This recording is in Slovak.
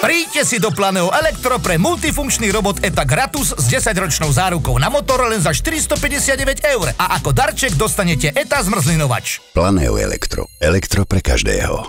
Príďte si do Planeo Elektro pre multifunkčný robot ETA Gratus s 10-ročnou zárukou na motor len za 459 € a ako darček dostanete ETA zmrzlinovač. Planeo Elektro. Elektro pre každého.